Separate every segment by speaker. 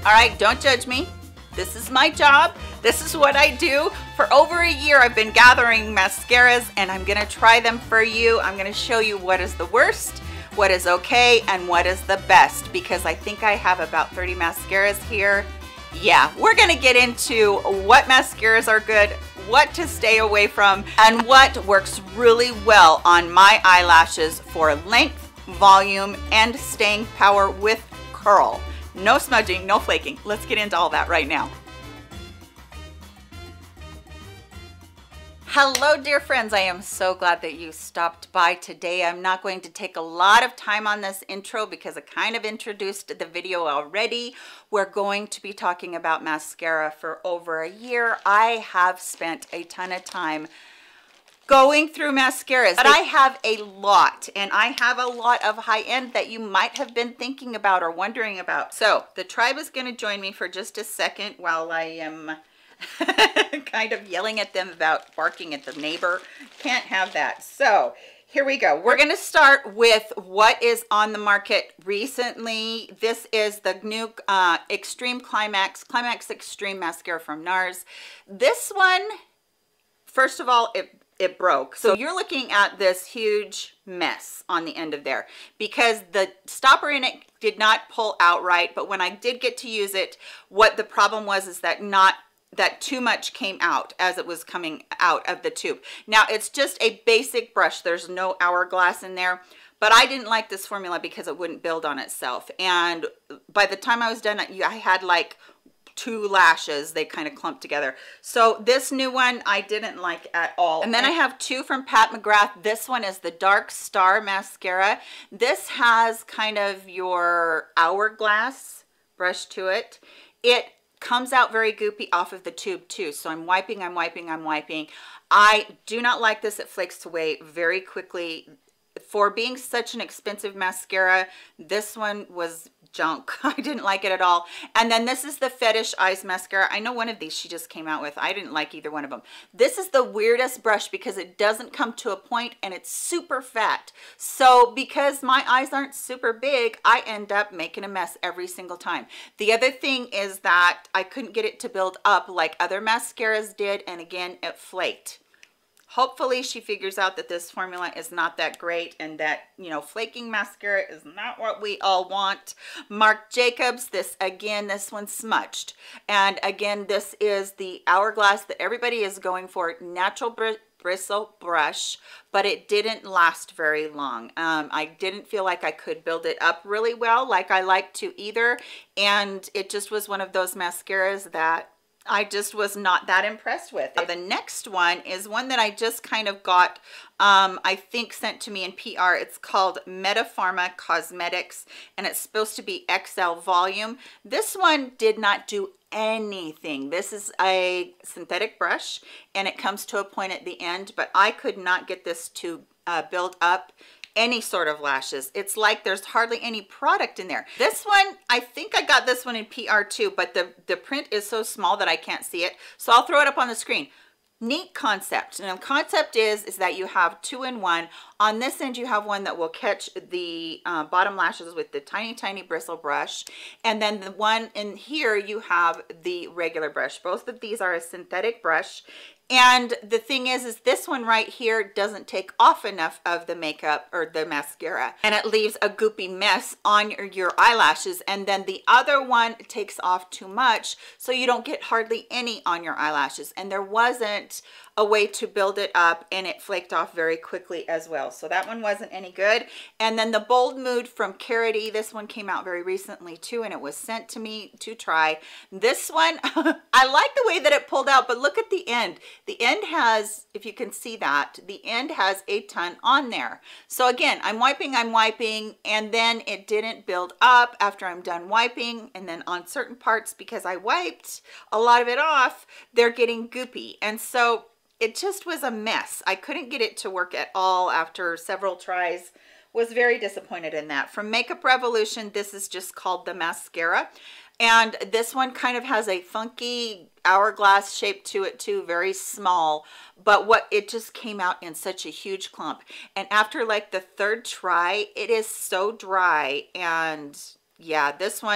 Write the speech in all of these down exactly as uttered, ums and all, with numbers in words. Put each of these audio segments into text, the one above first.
Speaker 1: All right, don't judge me. This is my job. This is what I do. For over a year, I've been gathering mascaras, and I'm gonna try them for you. I'm gonna show you what is the worst, what is okay, and what is the best, because I think I have about thirty mascaras here. Yeah, we're gonna get into what mascaras are good, what to stay away from, and what works really well on my eyelashes for length, volume, and staying power with curl. No smudging, no flaking. Let's get into all that right now. Hello, dear friends. I am so glad that you stopped by today. I'm not going to take a lot of time on this intro because I kind of introduced the video already. We're going to be talking about mascara for over a year. I have spent a ton of time going through mascaras, but I have a lot, and I have a lot of high-end that you might have been thinking about or wondering about. So the tribe is going to join me for just a second while I am kind of yelling at them about barking at the neighbor. Can't have that. So here we go. We're going to start with what is on the market recently. This is the new uh, Extreme Climax, Climax Extreme Mascara from NARS. This one, first of all, it it broke. So you're looking at this huge mess on the end of there because the stopper in it did not pull out right. But when I did get to use it, what the problem was is that not that too much came out as it was coming out of the tube. Now it's just a basic brush. There's no hourglass in there, but I didn't like this formula because it wouldn't build on itself. And by the time I was done, I had like two lashes. They kind of clumped together. So this new one I didn't like at all. And then I have two from Pat McGrath. This one is the Dark Star mascara. This has kind of your hourglass brush to it. It comes out very goopy off of the tube too. So I'm wiping, I'm wiping, I'm wiping. I do not like this. It flakes away very quickly. For being such an expensive mascara, this one was junk. I didn't like it at all. And then this is the Fetish Eyes mascara. I know one of these she just came out with. I didn't like either one of them. This is the weirdest brush because it doesn't come to a point and it's super fat. So because my eyes aren't super big, I end up making a mess every single time. The other thing is that I couldn't get it to build up like other mascaras did, and again, it flaked. Hopefully she figures out that this formula is not that great and that, you know, flaking mascara is not what we all want. Marc Jacobs, this again, this one's smudged. And again, this is the hourglass that everybody is going for, natural br bristle brush, but it didn't last very long. Um, I didn't feel like I could build it up really well like I like to either. And it just was one of those mascaras that I just was not that impressed with. The next one is one that I just kind of got, um, I think sent to me in P R. It's called Metapharma Cosmetics, and it's supposed to be X L volume. This one did not do anything. This is a synthetic brush, and it comes to a point at the end, but I could not get this to uh, build up any sort of lashes. It's like there's hardly any product in there. This one, I think I got this one in P R too, but the, the print is so small that I can't see it. So I'll throw it up on the screen. Neat concept. And the concept is, is that you have two in one. On this end, you have one that will catch the uh, bottom lashes with the tiny, tiny bristle brush. And then the one in here, you have the regular brush. Both of these are a synthetic brush. And the thing is, is this one right here doesn't take off enough of the makeup or the mascara, and it leaves a goopy mess on your, your eyelashes. And then the other one takes off too much, so you don't get hardly any on your eyelashes. And there wasn't a way to build it up, and it flaked off very quickly as well. So that one wasn't any good. And then the Bold Mood from Carity, this one came out very recently too, and it was sent to me to try. This one, I like the way that it pulled out, but look at the end. The end has, if you can see that, the end has a ton on there. So again, I'm wiping, I'm wiping, and then it didn't build up after I'm done wiping. And then on certain parts, because I wiped a lot of it off, they're getting goopy. And so it just was a mess. I couldn't get it to work at all after several tries. Was very disappointed in that. From Makeup Revolution, this is just called the mascara. And this one kind of has a funky hourglass shape to it too, very small. But what it just came out in such a huge clump. And after like the third try, it is so dry. And yeah, this one,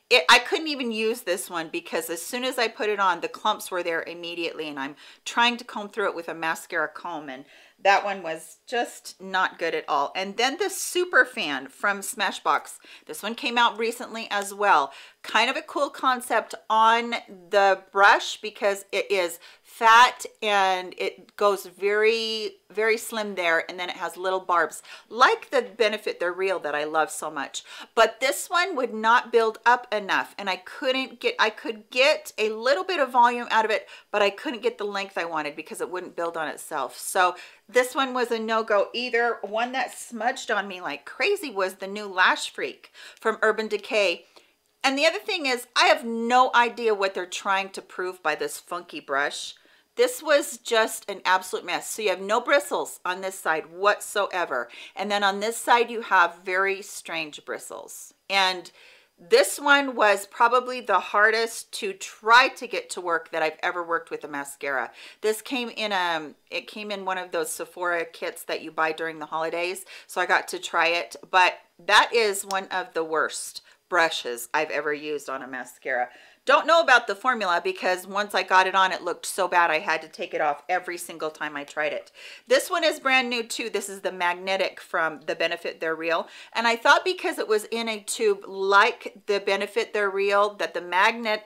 Speaker 1: it, I couldn't even use this one because as soon as I put it on, the clumps were there immediately, and I'm trying to comb through it with a mascara comb, and that one was just not good at all. And then the Super Fan from Smashbox. This one came out recently as well. Kind of a cool concept on the brush because it is fat and it goes very, very slim there, and then it has little barbs like the Benefit They're Real that I love so much. But this one would not build up enough, and I couldn't get, I could get a little bit of volume out of it, but I couldn't get the length I wanted because it wouldn't build on itself. So this one was a no-go either. One that smudged on me like crazy was the new Lash Freak from Urban Decay. And the other thing is, I have no idea what they're trying to prove by this funky brush. This was just an absolute mess. So you have no bristles on this side whatsoever. And then on this side, you have very strange bristles. And this one was probably the hardest to try to get to work that I've ever worked with a mascara. This came in a, it came in one of those Sephora kits that you buy during the holidays. So I got to try it, but that is one of the worst brushes I've ever used on a mascara. Don't know about the formula because once I got it on, it looked so bad I had to take it off every single time I tried it. This one is brand new too. This is the Magnetic from the Benefit They're Real. And I thought because it was in a tube like the Benefit They're Real that the magnet,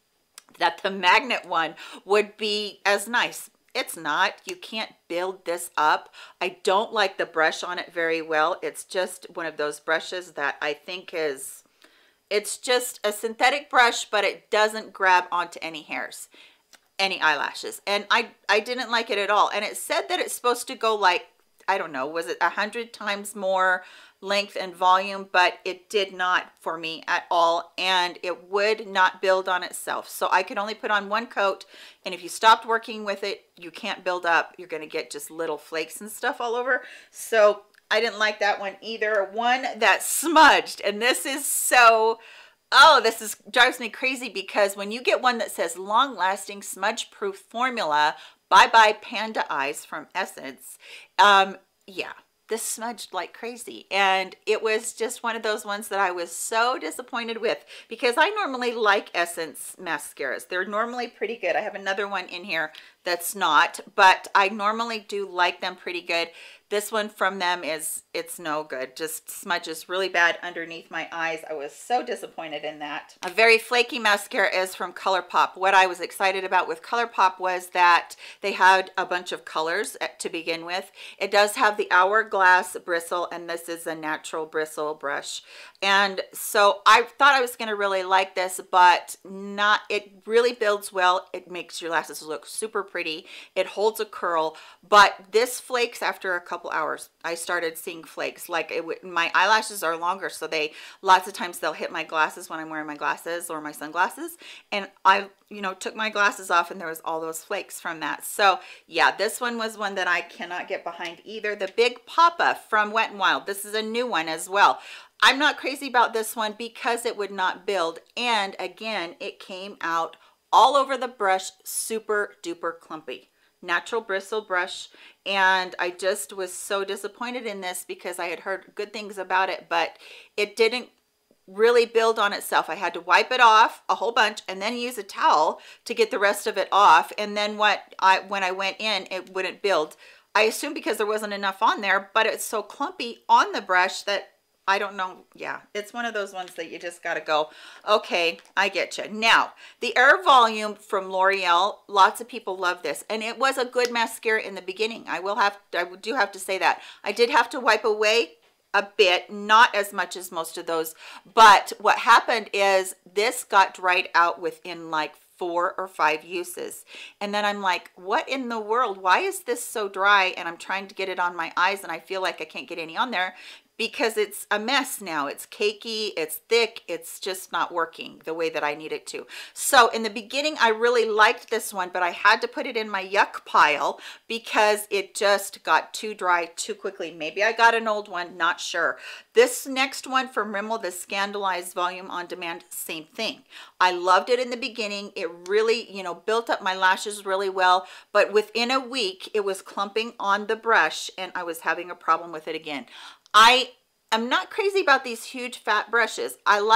Speaker 1: that the magnet one would be as nice. It's not. You can't build this up. I don't like the brush on it very well. It's just one of those brushes that I think is, it's just a synthetic brush, but it doesn't grab onto any hairs, any eyelashes. And I, I didn't like it at all. And it said that it's supposed to go like, I don't know, was it a hundred times more length and volume, but it did not for me at all. And it would not build on itself. So I could only put on one coat. And if you stopped working with it, you can't build up. You're going to get just little flakes and stuff all over. So I didn't like that one either. One that smudged, and this is so, oh, this is drives me crazy because when you get one that says long-lasting smudge-proof formula, bye-bye Panda Eyes from Essence, um, yeah, this smudged like crazy. And it was just one of those ones that I was so disappointed with because I normally like Essence mascaras. They're normally pretty good. I have another one in here that's not, but I normally do like them pretty good. This one from them is, it's no good. Just smudges really bad underneath my eyes. I was so disappointed in that. A very flaky mascara is from ColourPop. What I was excited about with ColourPop was that they had a bunch of colors to begin with. It does have the Hourglass bristle, and this is a natural bristle brush. And so I thought I was going to really like this, but not, it really builds well. It makes your lashes look super pretty. It holds a curl, but this flakes after a couple hours. I started seeing flakes. Like it, my eyelashes are longer, so they lots of times they'll hit my glasses when I'm wearing my glasses or my sunglasses, and I you know took my glasses off and there was all those flakes from that. So yeah, this one was one that I cannot get behind either. The Big Papa from Wet n Wild. This is a new one as well. I'm not crazy about this one because it would not build, and again it came out all over the brush, super duper clumpy. Natural bristle brush, and I just was so disappointed in this because I had heard good things about it, but it didn't really build on itself. I had to wipe it off a whole bunch and then use a towel to get the rest of it off, and then what I when I went in, it wouldn't build. I assume because there wasn't enough on there, but it's so clumpy on the brush that I don't know. Yeah, it's one of those ones that you just got to go, okay, I get you. Now, the Air Volume from L'Oreal, lots of people love this. And it was a good mascara in the beginning. I will have, I do have to say that. I did have to wipe away a bit, not as much as most of those. But what happened is this got dried out within like four or five uses. And then I'm like, what in the world? Why is this so dry? And I'm trying to get it on my eyes and I feel like I can't get any on there because it's a mess now. It's cakey, it's thick, it's just not working the way that I need it to. So in the beginning, I really liked this one, but I had to put it in my yuck pile because it just got too dry too quickly. Maybe I got an old one, not sure. This next one from Rimmel, the Scandalized Volume on Demand, same thing. I loved it in the beginning. It really, you know, built up my lashes really well, but within a week, it was clumping on the brush and I was having a problem with it again. I am not crazy about these huge fat brushes. I like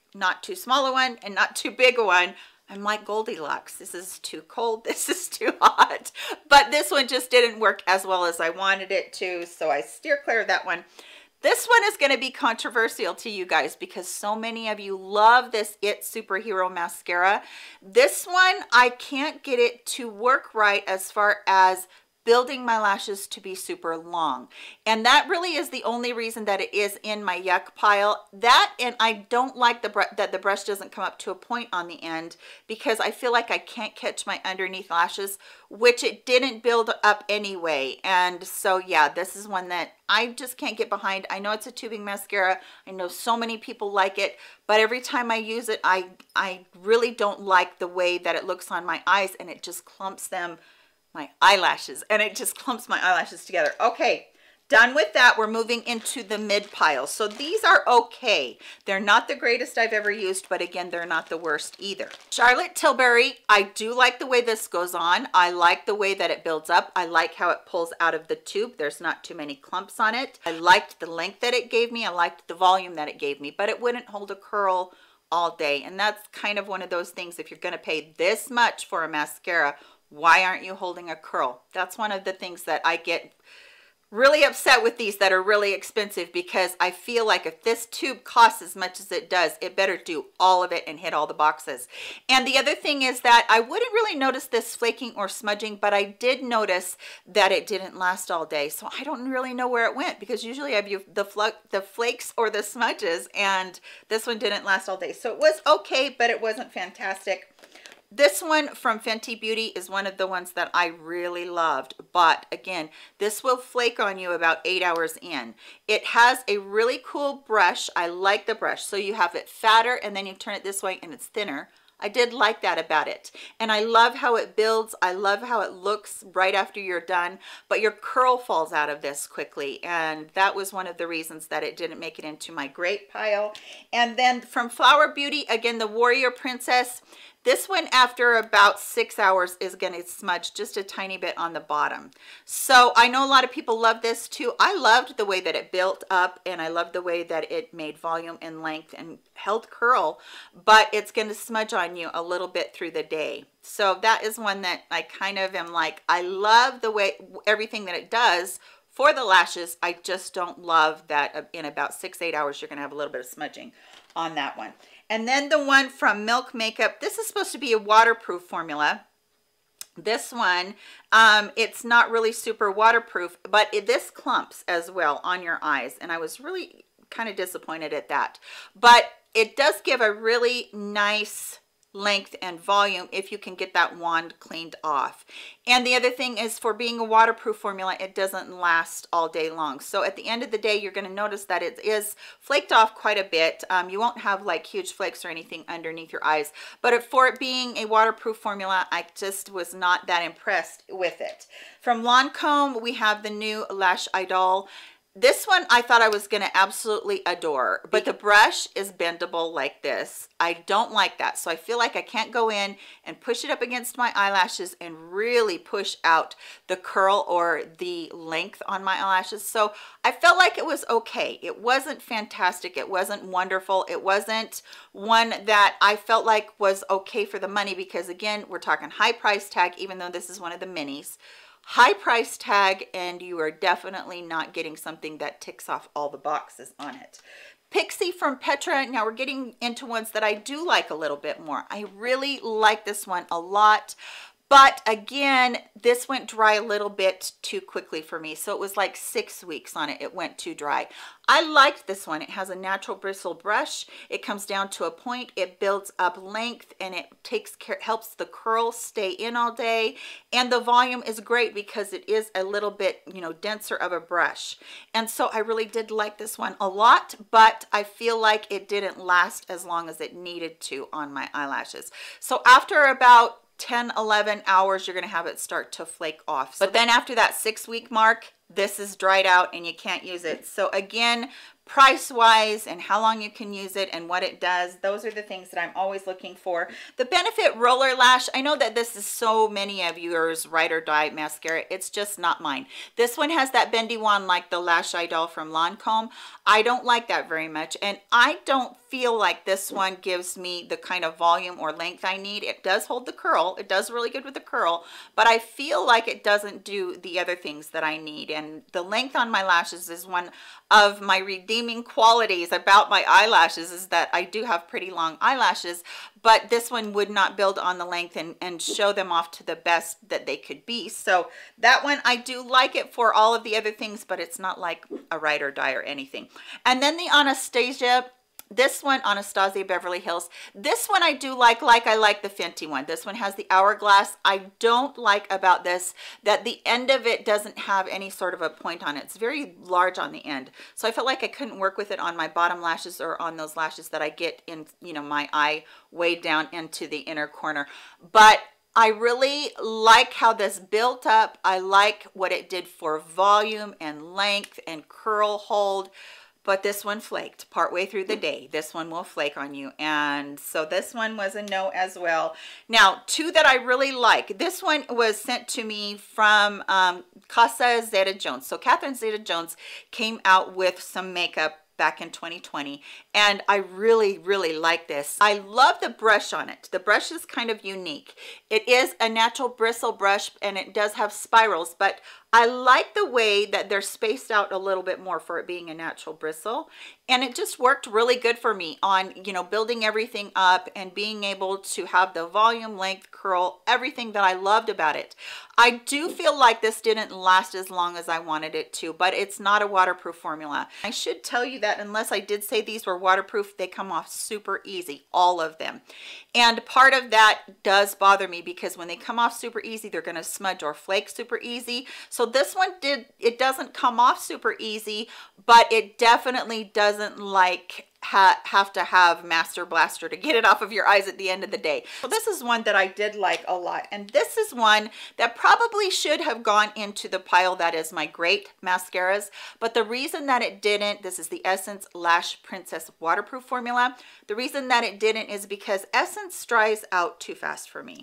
Speaker 1: not too small a one and not too big a one. I'm like Goldilocks. This is too cold. This is too hot. But this one just didn't work as well as I wanted it to, so I steer clear of that one. This one is going to be controversial to you guys because so many of you love this It Superhero Mascara. This one, I can't get it to work right as far as building my lashes to be super long, and that really is the only reason that it is in my yuck pile. That, and I don't like the br- that the brush doesn't come up to a point on the end because I feel like I can't catch my underneath lashes, which it didn't build up anyway. And so yeah, this is one that I just can't get behind. I know it's a tubing mascara, I know so many people like it, but every time I use it, I I really don't like the way that it looks on my eyes, and it just clumps them my eyelashes, and it just clumps my eyelashes together. Okay, done with that. We're moving into the mid pile. So these are okay. They're not the greatest I've ever used, but again, they're not the worst either. Charlotte Tilbury, I do like the way this goes on. I like the way that it builds up. I like how it pulls out of the tube. There's not too many clumps on it. I liked the length that it gave me. I liked the volume that it gave me, but it wouldn't hold a curl all day. And that's kind of one of those things, if you're gonna pay this much for a mascara, why aren't you holding a curl? That's one of the things that I get really upset with these that are really expensive, because I feel like if this tube costs as much as it does, it better do all of it and hit all the boxes. And the other thing is that I wouldn't really notice this flaking or smudging, but I did notice that it didn't last all day. So I don't really know where it went, because usually I have the, fl the flakes or the smudges, and this one didn't last all day. So it was okay, but it wasn't fantastic. This one from Fenty Beauty is one of the ones that I really loved, but again, this will flake on you about eight hours in. It has a really cool brush. I like the brush. So you have it fatter, and then you turn it this way and it's thinner. I did like that about it. And I love how it builds. I love how it looks right after you're done, but your curl falls out of this quickly. And that was one of the reasons that it didn't make it into my great pile. And then from Flower Beauty, again, the Warrior Princess. This one, after about six hours, is going to smudge just a tiny bit on the bottom. So I know a lot of people love this too. I loved the way that it built up, and I loved the way that it made volume and length and held curl, but it's going to smudge on you a little bit through the day. So that is one that I kind of am like, I love the way everything that it does for the lashes. I just don't love that in about six, eight hours, you're going to have a little bit of smudging on that one. And then the one from Milk Makeup, this is supposed to be a waterproof formula. This one, um, it's not really super waterproof, but it, this clumps as well on your eyes. And I was really kind of disappointed at that. But it does give a really nice length and volume if you can get that wand cleaned off. And the other thing is, for being a waterproof formula, it doesn't last all day long. So at the end of the day, you're going to notice that it is flaked off quite a bit. Um, you won't have like huge flakes or anything underneath your eyes, but for it being a waterproof formula, I just was not that impressed with it. From Lancome, we have the new Lash Idol. This one I thought I was going to absolutely adore, but the brush is bendable like this. I don't like that. So I feel like I can't go in and push it up against my eyelashes and really push out the curl or the length on my eyelashes. So I felt like it was okay. It wasn't fantastic. It wasn't wonderful. It wasn't one that I felt like was okay for the money, because again, we're talking high price tag, even though this is one of the minis. High price tag, and you are definitely not getting something that ticks off all the boxes on it. Pixi from Petra. Now we're getting into ones that I do like a little bit more. I really like this one a lot. But again, this went dry a little bit too quickly for me. So it was like six weeks on it. It went too dry. I liked this one. It has a natural bristle brush. It comes down to a point. It builds up length, and it takes care, helps the curls stay in all day. And the volume is great because it is a little bit, you know, denser of a brush. And so I really did like this one a lot, but I feel like it didn't last as long as it needed to on my eyelashes. So after about ten, eleven hours, you're going to have it start to flake off. But then after that six week mark, this is dried out and you can't use it. So again, price wise and how long you can use it and what it does. Those are the things that I'm always looking for. The Benefit Roller Lash, I know that this is so many of yours ride or die mascara. It's just not mine. This one has that bendy wand like the Lash Idol from Lancome. I don't like that very much, and I don't feel like this one gives me the kind of volume or length I need. It does hold the curl. It does really good with the curl, but I feel like it doesn't do the other things that I need. And the length on my lashes is one of my redeeming qualities about my eyelashes, is that I do have pretty long eyelashes, but this one would not build on the length and, and show them off to the best that they could be. So that one, I do like it for all of the other things, but it's not like a ride or die or anything. And then the Anastasia, this one, Anastasia Beverly Hills, this one I do like, like I like the Fenty one. This one has the hourglass. I don't like about this that the end of it doesn't have any sort of a point on it. It's very large on the end. So I felt like I couldn't work with it on my bottom lashes or on those lashes that I get in, you know, my eye way down into the inner corner. But I really like how this built up. I like what it did for volume and length and curl hold. But this one flaked partway through the day. This one will flake on you. And so this one was a no as well. Now, two that I really like. This one was sent to me from um, Casa Zeta-Jones. So Catherine Zeta-Jones came out with some makeup back in twenty twenty, and I really really like this. I love the brush on it. The brush is kind of unique. It is a natural bristle brush, and it does have spirals, but I like the way that they're spaced out a little bit more for it being a natural bristle, and it just worked really good for me on, you know, building everything up and being able to have the volume, length, curl, everything that I loved about it. I do feel like this didn't last as long as I wanted it to, but it's not a waterproof formula. I should tell you that unless I did say these were waterproof, they come off super easy, all of them. And part of that does bother me because when they come off super easy, they're going to smudge or flake super easy. So this one did, it doesn't come off super easy, but it definitely doesn't like ha have to have Master Blaster to get it off of your eyes at the end of the day. So this is one that I did like a lot, and this is one that probably should have gone into the pile that is my great mascaras, but the reason that it didn't, this is the Essence Lash Princess waterproof formula. The reason that it didn't is because Essence dries out too fast for me.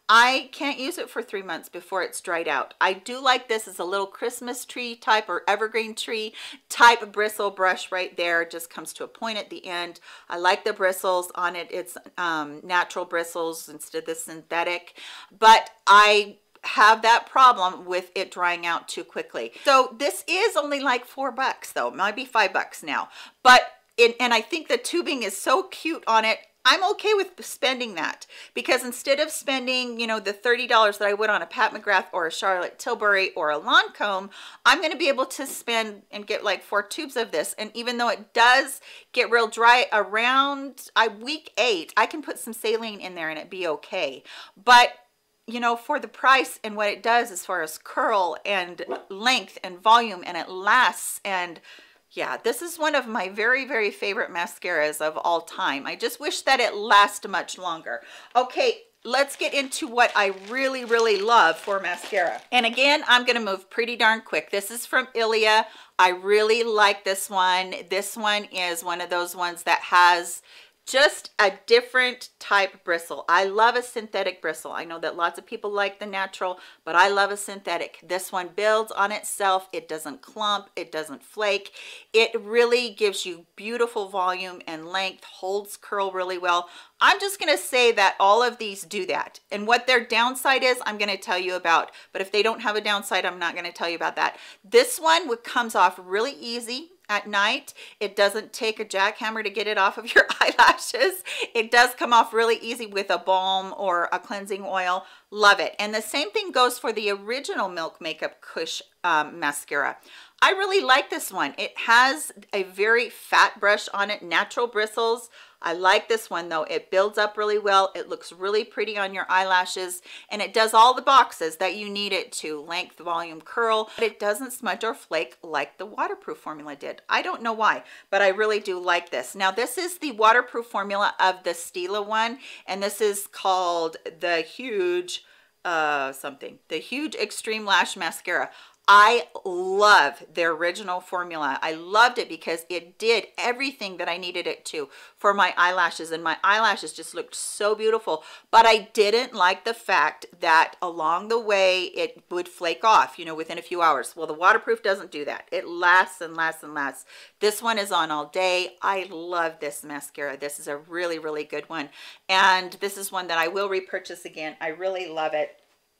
Speaker 1: I can't use it for three months before it's dried out. I do like this as a little Christmas tree type or evergreen tree type bristle brush right there. It just comes to a point at the end. I like the bristles on it. It's um, natural bristles instead of the synthetic, but I have that problem with it drying out too quickly. So this is only like four bucks though, might be five bucks now, but it, and I think the tubing is so cute on it. I'm okay with spending that because instead of spending, you know, the thirty dollars that I would on a Pat McGrath or a Charlotte Tilbury or a Lancome, I'm going to be able to spend and get like four tubes of this. And even though it does get real dry around I week eight, I can put some saline in there and it'd be okay. But you know, for the price and what it does as far as curl and length and volume, and it lasts, and yeah, this is one of my very, very favorite mascaras of all time. I just wish that it lasts much longer. Okay, let's get into what I really, really love for mascara. And again, I'm going to move pretty darn quick. This is from Ilia. I really like this one. This one is one of those ones that has just a different type bristle. I love a synthetic bristle. I know that lots of people like the natural, but I love a synthetic. This one builds on itself. It doesn't clump. It doesn't flake. It really gives you beautiful volume and length, holds curl really well. I'm just going to say that all of these do that. And what their downside is, I'm going to tell you about. But if they don't have a downside, I'm not going to tell you about that. This one comes off really easy at night. It doesn't take a jackhammer to get it off of your eyelashes. It does come off really easy with a balm or a cleansing oil. Love it. And the same thing goes for the original Milk Makeup Kush um, mascara. I really like this one. It has a very fat brush on it, natural bristles. I like this one though. It builds up really well. It looks really pretty on your eyelashes, and it does all the boxes that you need it to: length, volume, curl. But it doesn't smudge or flake like the waterproof formula did. I don't know why, but I really do like this. Now this is the waterproof formula of the Stila one, and this is called the Huge uh something the Huge Extreme Lash Mascara. I love their original formula. I loved it because it did everything that I needed it to for my eyelashes, and my eyelashes just looked so beautiful. But I didn't like the fact that along the way it would flake off, you know, within a few hours. Well, the waterproof doesn't do that. It lasts and lasts and lasts. This one is on all day. I love this mascara. This is a really, really good one. And this is one that I will repurchase again. I really love it.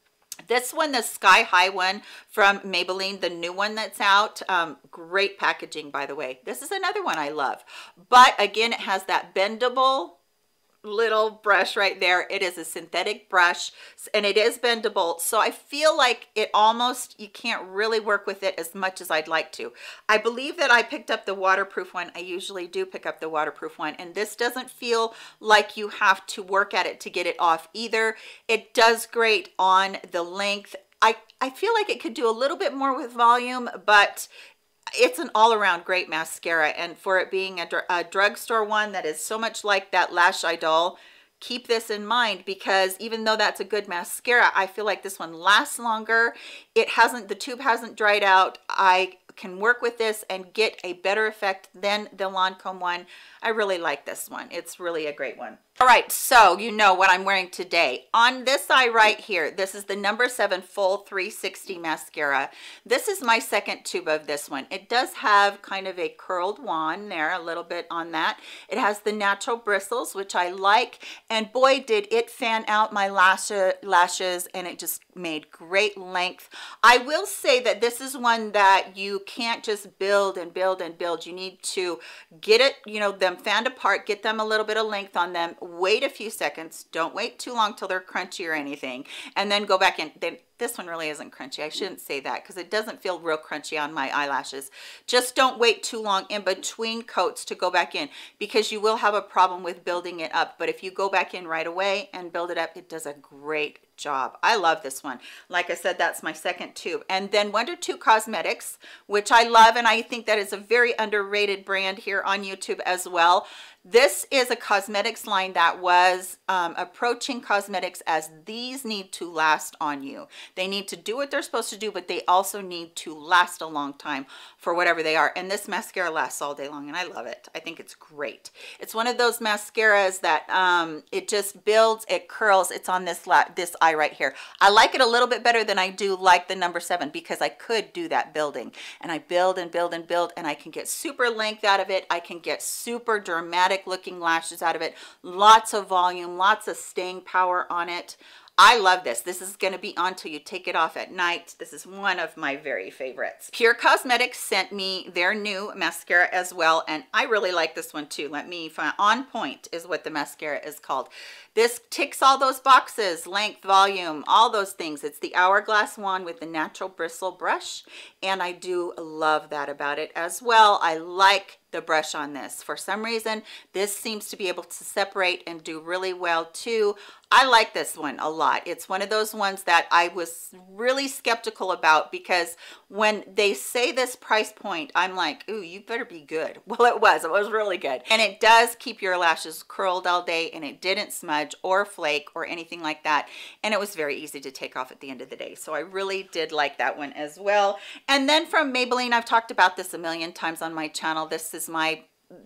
Speaker 1: This one, the Sky High one from Maybelline, the new one that's out, um, great packaging, by the way. This is another one I love. But again, it has that bendable little brush right there. It is a synthetic brush and it is bendable, so I feel like it almost, you can't really work with it as much as I'd like to. I believe that I picked up the waterproof one. I usually do pick up the waterproof one, and this doesn't feel like you have to work at it to get it off either. It does great on the length. I, I feel like it could do a little bit more with volume, but it's an all-around great mascara. And for it being a, dr a drugstore one that is so much like that Lash Idol, keep this in mind, because even though that's a good mascara, I feel like this one lasts longer. It hasn't, the tube hasn't dried out. I can work with this and get a better effect than the Lancome one. I really like this one. It's really a great one. All right, so you know what I'm wearing today. On this eye right here, this is the number seven Full three sixty mascara. This is my second tube of this one. It does have kind of a curled wand there, a little bit on that. It has the natural bristles, which I like, and boy, did it fan out my lash lashes, and it just made great length. I will say that this is one that you can't just build and build and build. You need to get it, you know, them fanned apart, get them a little bit of length on them, wait a few seconds, don't wait too long till they're crunchy or anything, and then go back in. Then this one really isn't crunchy. I shouldn't say that because it doesn't feel real crunchy on my eyelashes. Just don't wait too long in between coats to go back in, because you will have a problem with building it up. But if you go back in right away and build it up, it does a great job. I love this one. Like I said, that's my second tube. And then Wonder two Cosmetics, which I love, and I think that is a very underrated brand here on YouTube as well. This is a cosmetics line that was um, approaching cosmetics as these need to last on you. They need to do what they're supposed to do, but they also need to last a long time for whatever they are. And this mascara lasts all day long, and I love it. I think it's great. It's one of those mascaras that um, it just builds, it curls. It's on this la this eye right here. I like it a little bit better than I do like the number seven, because I could do that building, and I build and build and build, and I can get super length out of it. I can get super dramatic looking lashes out of it, lots of volume, lots of staying power on it. I love this. This is going to be on till you take it off at night. This is one of my very favorites. Pure Cosmetics sent me their new mascara as well, and I really like this one too. Let me find, On Point is what the mascara is called. This ticks all those boxes, length, volume, all those things. It's the Hourglass wand with the natural bristle brush, and I do love that about it as well. I like the brush on this. For some reason, this seems to be able to separate and do really well too. I like this one a lot. It's one of those ones that I was really skeptical about, because when they say this price point, I'm like, ooh, you better be good. Well, it was. It was really good. And it does keep your lashes curled all day, and it didn't smudge or flake or anything like that. And it was very easy to take off at the end of the day. So I really did like that one as well. And then from Maybelline, I've talked about this a million times on my channel. This is my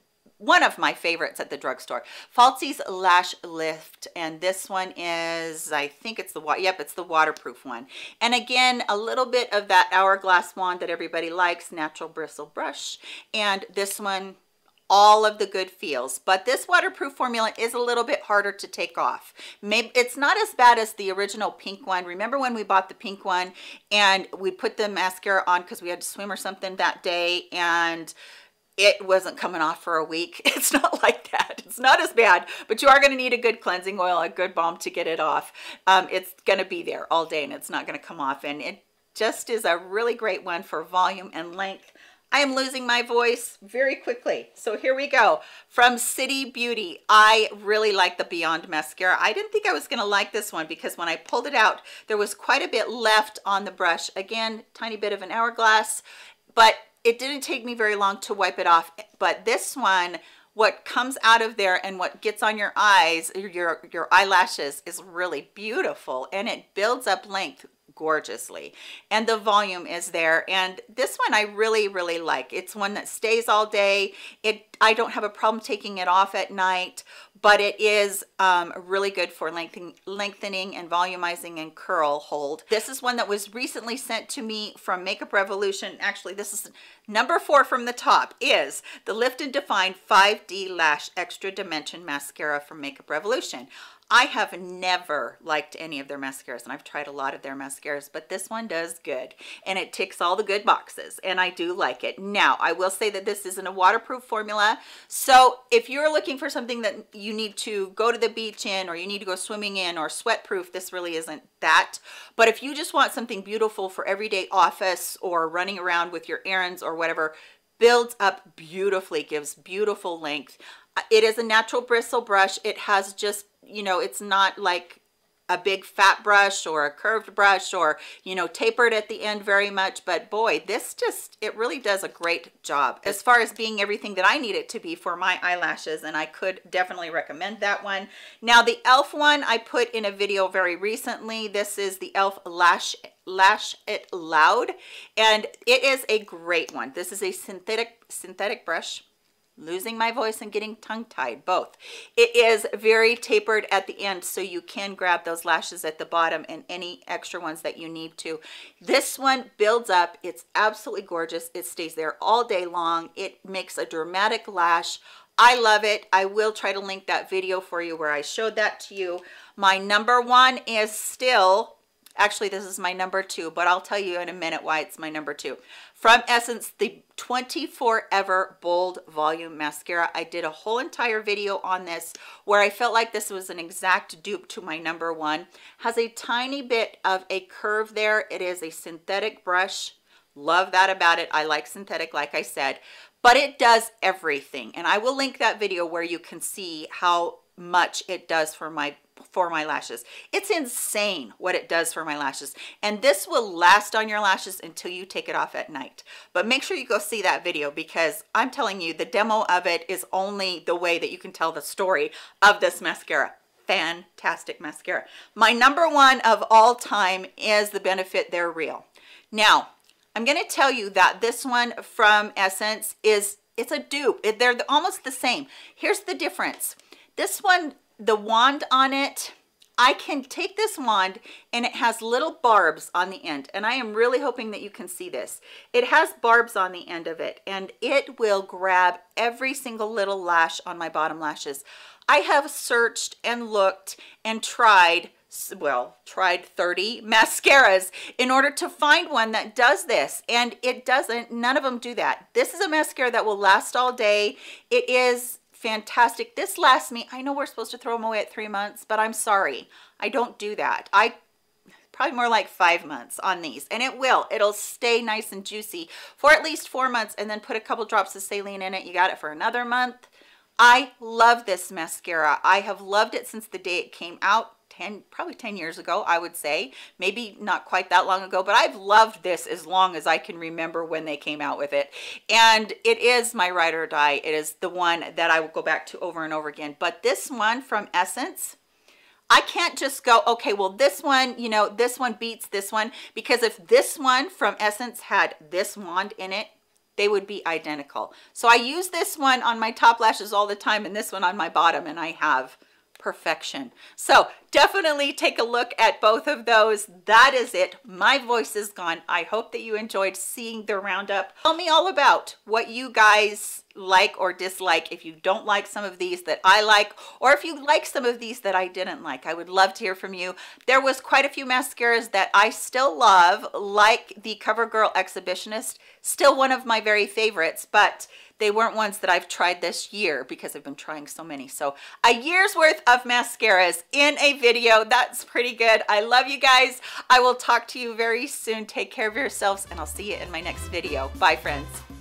Speaker 1: one of my favorites at the drugstore, Falsies Lash Lift, and this one is, I think it's the yep it's the waterproof one. And again, a little bit of that Hourglass wand that everybody likes, natural bristle brush, and this one, all of the good feels. But this waterproof formula is a little bit harder to take off. Maybe it's not as bad as the original pink one. Remember when we bought the pink one and we put the mascara on because we had to swim or something that day, and it wasn't coming off for a week? It's not like that. It's not as bad, but you are going to need a good cleansing oil, a good balm to get it off. Um, it's going to be there all day, and it's not going to come off. And it just is a really great one for volume and length. I am losing my voice very quickly. So here we go. From City Beauty, I really like the Beyond Mascara. I didn't think I was going to like this one, because when I pulled it out, there was quite a bit left on the brush. Again, tiny bit of an Hourglass, but it didn't take me very long to wipe it off. But this one, what comes out of there and what gets on your eyes, your your eyelashes, is really beautiful, and it builds up length gorgeously, and the volume is there. And this one I really, really like. It's one that stays all day. It, I don't have a problem taking it off at night, but it is um, really good for lengthening, lengthening and volumizing and curl hold. This is one that was recently sent to me from Makeup Revolution. Actually, this is number four from the top, is the Lift and Define five D Lash Extra Dimension Mascara from Makeup Revolution. I have never liked any of their mascaras, and I've tried a lot of their mascaras, but this one does good, and it ticks all the good boxes, and I do like it. Now, I will say that this isn't a waterproof formula, so if you're looking for something that you need to go to the beach in, or you need to go swimming in, or sweat proof, this really isn't that. But if you just want something beautiful for everyday office or running around with your errands or whatever, builds up beautifully, gives beautiful length. It is a natural bristle brush. It has just, you know, it's not like a big fat brush or a curved brush or, you know, tapered at the end very much. But boy, this just, it really does a great job as far as being everything that I need it to be for my eyelashes. And I could definitely recommend that one. Now, the e l f one I put in a video very recently. This is the e l f Lash Lash It Loud, and it is a great one. This is a synthetic synthetic brush. Losing my voice and getting tongue-tied, both. It is very tapered at the end, so you can grab those lashes at the bottom and any extra ones that you need to. This one builds up. It's absolutely gorgeous. It stays there all day long. It makes a dramatic lash. I love it. I will try to link that video for you where I showed that to you. My number one is still, actually this is my number two, but I'll tell you in a minute why it's my number two. From Essence, the twenty-four Ever Bold Volume Mascara. I did a whole entire video on this where I felt like this was an exact dupe to my number one. Has a tiny bit of a curve there. It is a synthetic brush. Love that about it. I like synthetic, like I said, but it does everything. And I will link that video where you can see how much it does for my for my lashes. It's insane what it does for my lashes, and this will last on your lashes until you take it off at night. But make sure you go see that video, because I'm telling you, the demo of it is only the way that you can tell the story of this mascara. Fantastic mascara. My number one of all time is the Benefit They're Real. Now, I'm going to tell you that this one from Essence is, it's a dupe. It, they're almost the same. Here's the difference. This one, the wand on it, I can take this wand and it has little barbs on the end, and I am really hoping that you can see this. It has barbs on the end of it, and it will grab every single little lash on my bottom lashes. I have searched and looked and tried, well, tried thirty mascaras in order to find one that does this, and it doesn't. None of them do that. This is a mascara that will last all day. It is fantastic. This lasts me, I know we're supposed to throw them away at three months, but I'm sorry, I don't do that. I probably more like five months on these, and it will. It'll stay nice and juicy for at least four months, and then put a couple drops of saline in it. You got it for another month. I love this mascara. I have loved it since the day it came out. ten, probably ten years ago, I would say. Maybe not quite that long ago, but I've loved this as long as I can remember when they came out with it. And it is my ride or die. It is the one that I will go back to over and over again. But this one from Essence, I can't just go, okay, well, this one, you know, this one beats this one, because if this one from Essence had this wand in it, they would be identical. So I use this one on my top lashes all the time, and this one on my bottom, and I have perfection. So definitely take a look at both of those. That is it. My voice is gone. I hope that you enjoyed seeing the roundup. Tell me all about what you guys like or dislike. If you don't like some of these that I like, or if you like some of these that I didn't like, I would love to hear from you. There was quite a few mascaras that I still love, like the CoverGirl Exhibitionist, still one of my very favorites, but they weren't ones that I've tried this year because I've been trying so many. So a year's worth of mascaras in a video. That's pretty good. I love you guys. I will talk to you very soon. Take care of yourselves, and I'll see you in my next video. Bye, friends.